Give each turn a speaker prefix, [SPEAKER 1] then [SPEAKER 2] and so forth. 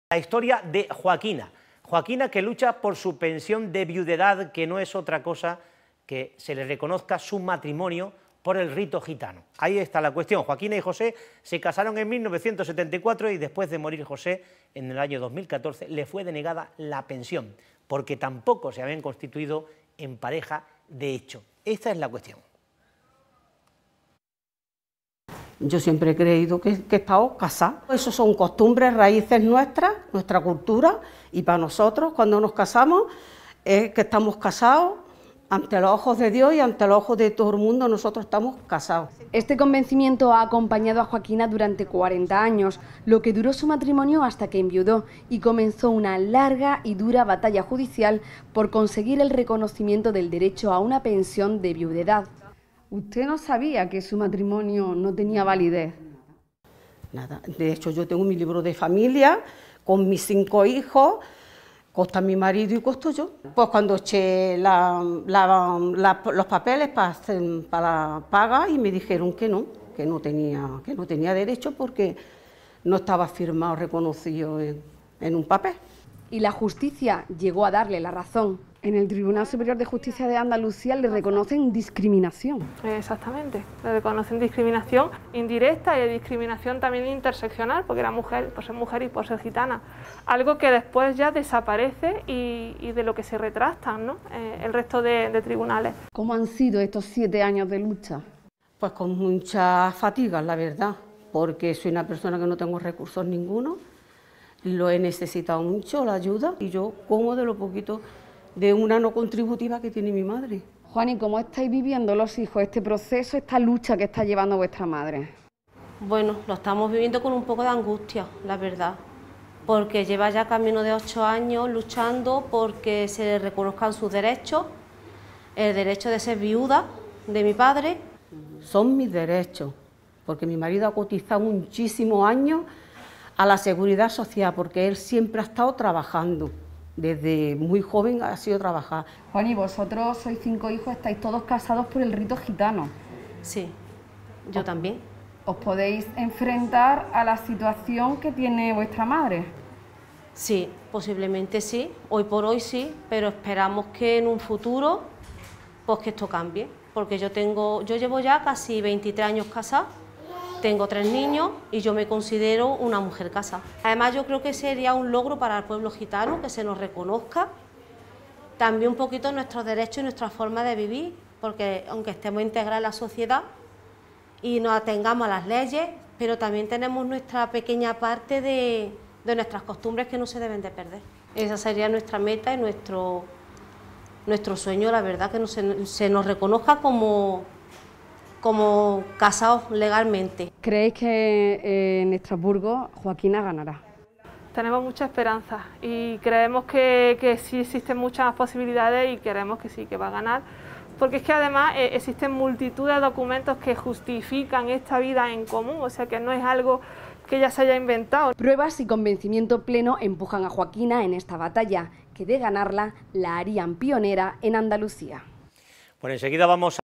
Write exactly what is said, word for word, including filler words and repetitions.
[SPEAKER 1] La historia de Joaquina. Joaquina, que lucha por su pensión de viudedad, que no es otra cosa que se le reconozca su matrimonio por el rito gitano. Ahí está la cuestión. Joaquina y José se casaron en mil novecientos setenta y cuatro y después de morir José en el año dos mil catorce le fue denegada la pensión, porque tampoco se habían constituido en pareja de hecho. Esta es la cuestión.
[SPEAKER 2] Yo siempre he creído que, que he estado casada. Eso son costumbres, raíces nuestras, nuestra cultura, y para nosotros, cuando nos casamos, es que estamos casados ante los ojos de Dios y ante los ojos de todo el mundo. Nosotros estamos casados.
[SPEAKER 3] Este convencimiento ha acompañado a Joaquina durante cuarenta años, lo que duró su matrimonio hasta que enviudó y comenzó una larga y dura batalla judicial por conseguir el reconocimiento del derecho a una pensión de viudedad. ¿Usted no sabía que su matrimonio no tenía validez?
[SPEAKER 2] Nada. De hecho, yo tengo mi libro de familia con mis cinco hijos, consta mi marido y costo yo. Pues cuando eché la, la, la, los papeles para, para la paga y me dijeron que no, que no tenía, que no tenía derecho porque no estaba firmado, reconocido en, en un papel.
[SPEAKER 3] Y la justicia llegó a darle la razón. En el Tribunal Superior de Justicia de Andalucía le reconocen discriminación.
[SPEAKER 4] Exactamente, le reconocen discriminación indirecta y discriminación también interseccional, porque era mujer, por ser mujer y por ser gitana. Algo que después ya desaparece y, y de lo que se retractan, ¿no? eh, el resto de, de tribunales.
[SPEAKER 3] ¿Cómo han sido estos siete años de lucha?
[SPEAKER 2] Pues con mucha fatiga, la verdad, porque soy una persona que no tengo recursos ninguno, lo he necesitado mucho, la ayuda, y yo como de lo poquito de una no contributiva que tiene mi madre.
[SPEAKER 3] Juan, ¿y cómo estáis viviendo los hijos este proceso, esta lucha que está llevando vuestra madre?
[SPEAKER 5] Bueno, lo estamos viviendo con un poco de angustia, la verdad, porque lleva ya camino de ocho años luchando porque se le reconozcan sus derechos, el derecho de ser viuda de mi padre.
[SPEAKER 2] Son mis derechos, porque mi marido ha cotizado muchísimos años a la Seguridad Social, porque él siempre ha estado trabajando. Desde muy joven ha sido trabajar.
[SPEAKER 3] Juan, y vosotros sois cinco hijos, estáis todos casados por el rito gitano.
[SPEAKER 5] Sí, yo
[SPEAKER 3] ¿Os,
[SPEAKER 5] también.
[SPEAKER 3] ¿Os podéis enfrentar a la situación que tiene vuestra madre?
[SPEAKER 5] Sí, posiblemente sí, hoy por hoy sí, pero esperamos que en un futuro, pues que esto cambie. Porque yo tengo, yo llevo ya casi veintitrés años casada, tengo tres niños y yo me considero una mujer casada. Además, yo creo que sería un logro para el pueblo gitano que se nos reconozca también un poquito nuestros derechos y nuestra forma de vivir, porque aunque estemos integrados en la sociedad y nos atengamos a las leyes, pero también tenemos nuestra pequeña parte de, de nuestras costumbres que no se deben de perder. Esa sería nuestra meta y nuestro, nuestro sueño, la verdad, que no se, se nos reconozca como... como casados legalmente.
[SPEAKER 3] ¿Creéis que eh, en Estrasburgo Joaquina ganará?
[SPEAKER 4] Tenemos mucha esperanza y creemos que, que sí existen muchas posibilidades y creemos que sí, que va a ganar, porque es que además eh, existen multitud de documentos que justifican esta vida en común, o sea que no es algo que ella se haya inventado.
[SPEAKER 3] Pruebas y convencimiento pleno empujan a Joaquina en esta batalla, que de ganarla la harían pionera en Andalucía.
[SPEAKER 1] Pues enseguida vamos a